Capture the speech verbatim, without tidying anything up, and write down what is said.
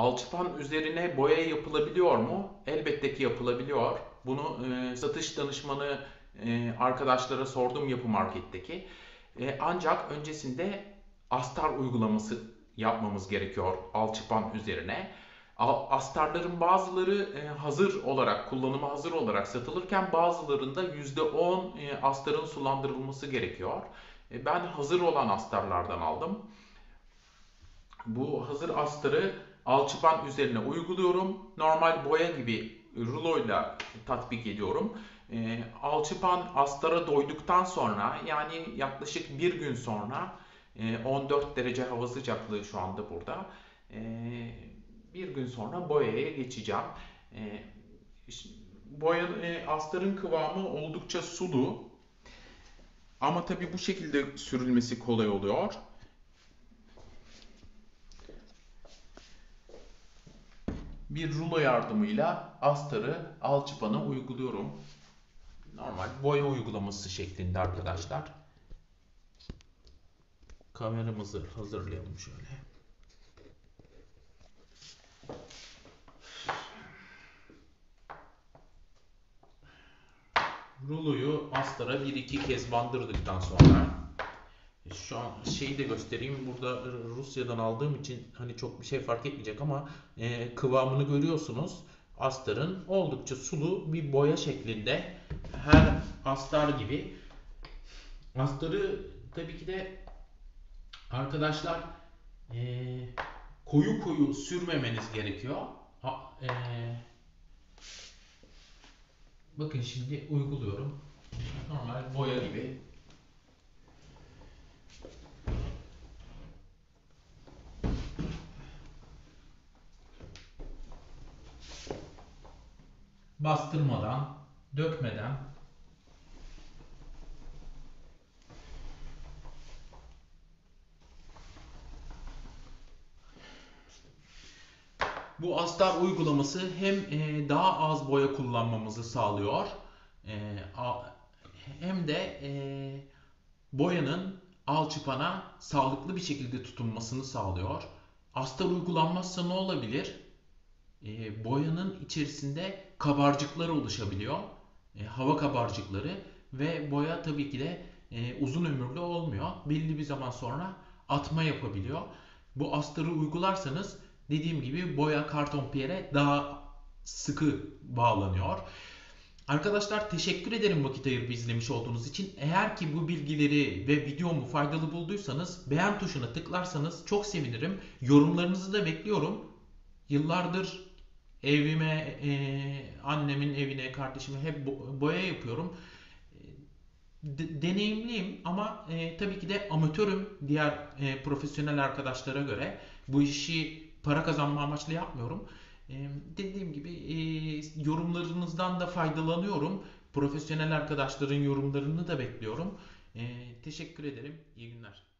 Alçıpan üzerine boya yapılabiliyor mu? Elbette ki yapılabiliyor. Bunu e, satış danışmanı e, arkadaşlara sordum, yapı marketteki. E, ancak öncesinde astar uygulaması yapmamız gerekiyor alçıpan üzerine. Astarların bazıları e, hazır olarak, kullanıma hazır olarak satılırken bazılarında yüzde on e, astarın sulandırılması gerekiyor. E, Ben hazır olan astarlardan aldım. Bu hazır astarı alçıpan üzerine uyguluyorum. Normal boya gibi ruloyla tatbik ediyorum. E, alçıpan astara doyduktan sonra, yani yaklaşık bir gün sonra, e, on dört derece hava sıcaklığı şu anda burada. E, Bir gün sonra boyaya geçeceğim. E, boya, e, astarın kıvamı oldukça sulu. Ama tabii bu şekilde sürülmesi kolay oluyor. Bir rulo yardımıyla astarı alçıpana uyguluyorum. Normal boya uygulaması şeklinde arkadaşlar. Kameramızı hazırlayalım şöyle. Ruloyu astara bir iki kez bandırdıktan sonra, şu an şeyi de göstereyim. Burada Rusya'dan aldığım için hani çok bir şey fark etmeyecek ama e, kıvamını görüyorsunuz. Astarın oldukça sulu bir boya şeklinde. Her astar gibi. Astarı tabii ki de arkadaşlar e, koyu koyu sürmemeniz gerekiyor. Ha, e, bakın şimdi uyguluyorum. Normal boya gibi. Bastırmadan, dökmeden bu astar uygulaması hem e, daha az boya kullanmamızı sağlıyor, e, a, hem de e, boyanın alçıpana sağlıklı bir şekilde tutunmasını sağlıyor. Astar uygulanmazsa ne olabilir? E, boyanın içerisinde kabarcıklar oluşabiliyor. E, hava kabarcıkları ve boya tabii ki de e, uzun ömürlü olmuyor. Belli bir zaman sonra atma yapabiliyor. Bu astarı uygularsanız dediğim gibi boya karton piyere daha sıkı bağlanıyor. Arkadaşlar teşekkür ederim vakit ayırıp izlemiş olduğunuz için. Eğer ki bu bilgileri ve videomu faydalı bulduysanız beğen tuşuna tıklarsanız çok sevinirim. Yorumlarınızı da bekliyorum. Yıllardır evime, e, annemin evine, kardeşime hep boya yapıyorum. De- deneyimliyim ama e, tabii ki de amatörüm diğer e, profesyonel arkadaşlara göre. Bu işi para kazanma amaçlı yapmıyorum. E, dediğim gibi e, yorumlarınızdan da faydalanıyorum. Profesyonel arkadaşların yorumlarını da bekliyorum. E, teşekkür ederim. İyi günler.